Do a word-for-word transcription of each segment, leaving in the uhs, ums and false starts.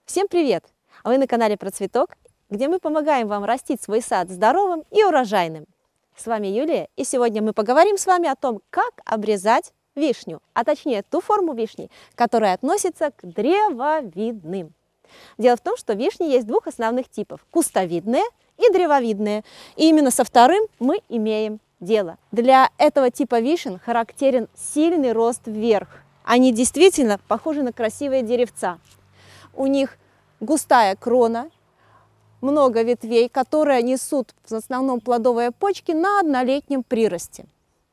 Всем привет! Вы на канале Про Цветок, где мы помогаем вам растить свой сад здоровым и урожайным. С вами Юлия, и сегодня мы поговорим с вами о том, как обрезать вишню, а точнее ту форму вишни, которая относится к древовидным. Дело в том, что вишни есть двух основных типов – кустовидные и древовидные. И именно со вторым мы имеем дело. Для этого типа вишен характерен сильный рост вверх. Они действительно похожи на красивые деревца. У них густая крона, много ветвей, которые несут в основном плодовые почки на однолетнем приросте.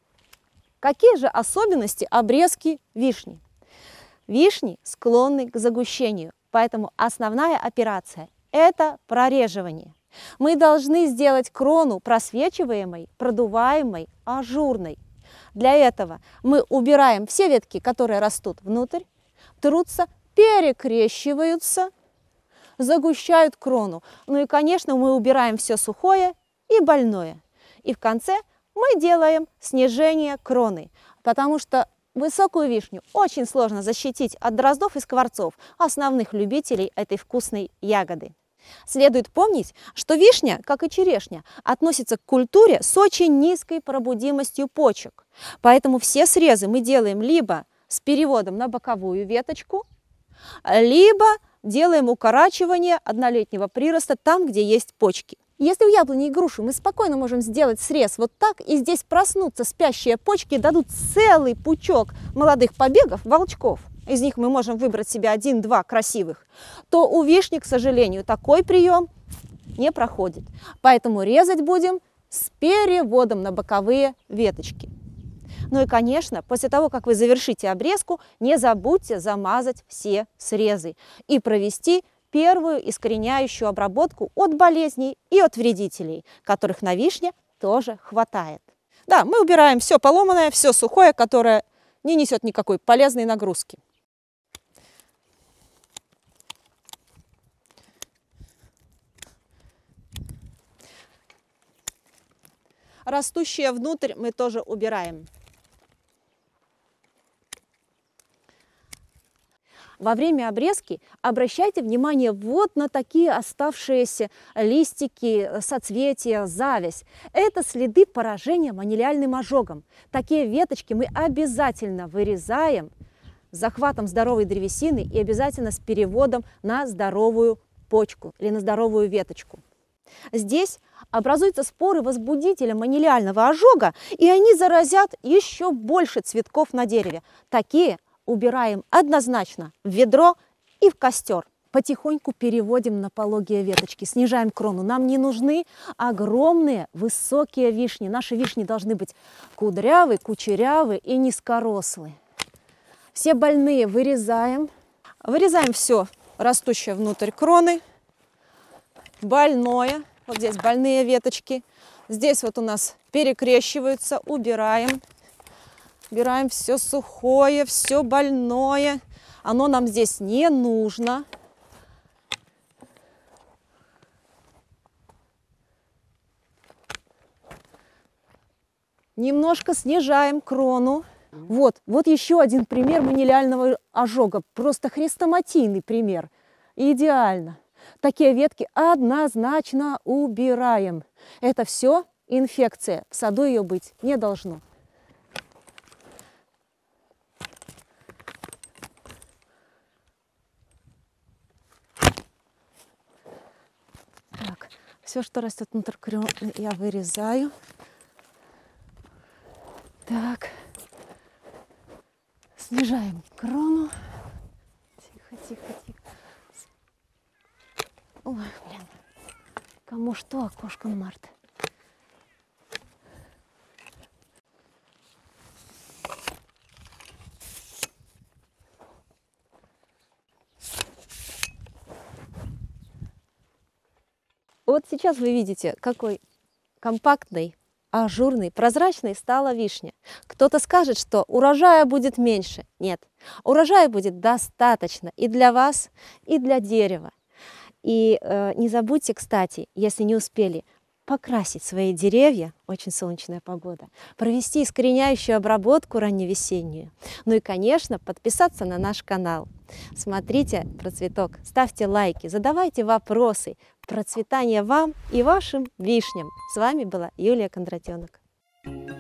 Какие же особенности обрезки вишни? Вишни склонны к загущению, поэтому основная операция – это прореживание. Мы должны сделать крону просвечиваемой, продуваемой, ажурной. Для этого мы убираем все ветки, которые растут внутрь, трутся, перекрещиваются, загущают крону. Ну и, конечно, мы убираем все сухое и больное. И в конце мы делаем снижение кроны, потому что высокую вишню очень сложно защитить от дроздов и скворцов, основных любителей этой вкусной ягоды. Следует помнить, что вишня, как и черешня, относится к культуре с очень низкой пробудимостью почек. Поэтому все срезы мы делаем либо с переводом на боковую веточку, либо делаем укорачивание однолетнего прироста там, где есть почки. Если у яблони и груши мы спокойно можем сделать срез вот так, и здесь проснутся спящие почки, дадут целый пучок молодых побегов, волчков, из них мы можем выбрать себе один-два красивых, то у вишни, к сожалению, такой прием не проходит. Поэтому резать будем с переводом на боковые веточки. Ну и, конечно, после того, как вы завершите обрезку, не забудьте замазать все срезы и провести первую искореняющую обработку от болезней и от вредителей, которых на вишне тоже хватает. Да, мы убираем все поломанное, все сухое, которое не несет никакой полезной нагрузки. Растущее внутрь мы тоже убираем. Во время обрезки обращайте внимание вот на такие оставшиеся листики, соцветия, завязь. Это следы поражения манилиальным ожогом. Такие веточки мы обязательно вырезаем с захватом здоровой древесины и обязательно с переводом на здоровую почку или на здоровую веточку. Здесь образуются споры возбудителя манилиального ожога, и они заразят еще больше цветков на дереве. Такие убираем однозначно в ведро и в костер. Потихоньку переводим на пологие веточки, снижаем крону. Нам не нужны огромные высокие вишни. Наши вишни должны быть кудрявые, кучерявые и низкорослые. Все больные вырезаем. Вырезаем все растущее внутрь кроны. Больное. Вот здесь больные веточки. Здесь вот у нас перекрещиваются. Убираем. Убираем все сухое, все больное. Оно нам здесь не нужно. Немножко снижаем крону. Вот, вот еще один пример манилиального ожога. Просто хрестоматийный пример. Идеально. Такие ветки однозначно убираем. Это все инфекция. В саду ее быть не должно. Так, все, что растет внутрь кроны, я вырезаю. Так, снижаем крону. Тихо, тихо, тихо. Ой, блин, кому что, а кошкам Марта. Вот сейчас вы видите, какой компактной, ажурной, прозрачной стала вишня. Кто-то скажет, что урожая будет меньше. Нет, урожая будет достаточно и для вас, и для дерева. И э, не забудьте, кстати, если не успели, покрасить свои деревья, очень солнечная погода, провести искореняющую обработку ранневесеннюю, ну и, конечно, подписаться на наш канал. Смотрите «Процветок», ставьте лайки, задавайте вопросы. Процветания вам и вашим вишням. С вами была Юлия Кондратенок.